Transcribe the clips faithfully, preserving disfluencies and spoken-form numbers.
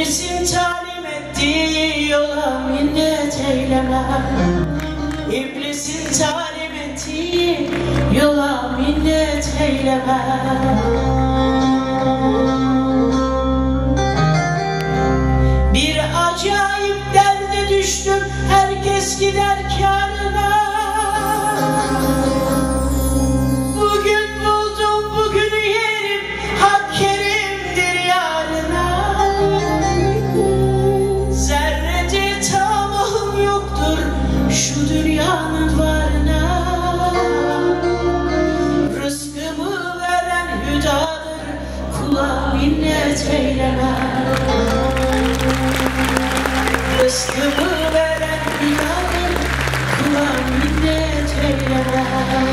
İblisin talim ettiği yola minnet eyleme. İblisin talim ettiği yola minnet eyleme. Bir acayip derde düştüm, herkes gider kârına. Bugün buldum, bugünü yerim, hak kerimdir yarına. Zerrece tamahım yoktur şu dünyanın varına. Rızkımı veren hüdadır, kula minnet eyleme. Rızkımı veren hüdadır, kula minnet eyleme.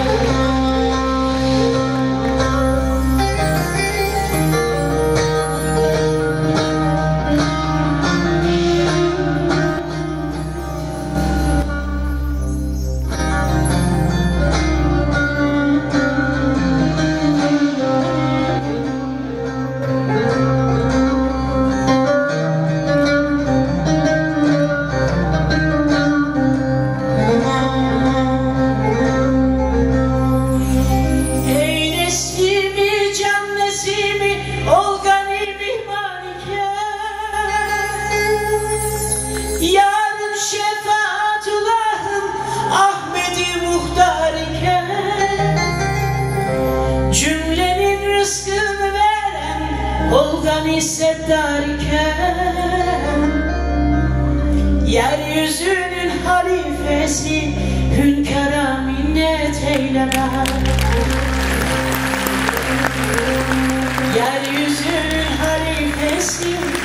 Yarın şefaatullah'ım Ahmet-i Muhtar iken, cümlenin rızkını veren Olgani Settar iken, yeryüzünün halifesi hünkâra minnet eyleme. Yeryüzünün halifesi